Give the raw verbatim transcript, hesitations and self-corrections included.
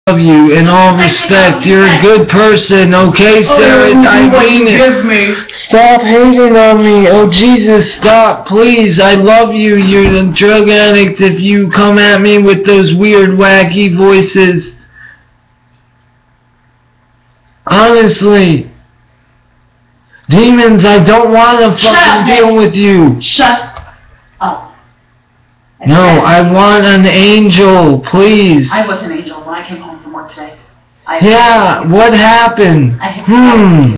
love you in all respect. You're a good person, okay, Sarah? Oh, I mean it. Me. Stop hating on me. Oh, Jesus, stop, please. I love you. You're a drug addict if you come at me with those weird, wacky voices. Honestly. Demons, I don't want to fucking deal with you. Shut up. No, I want an angel, please. I was an angel when I came home from work today. I Yeah, what happened? I Hmm.